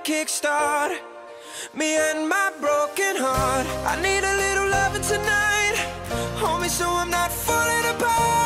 kickstart me and my broken heart. I need a little loving tonight, homie, so I'm not falling apart.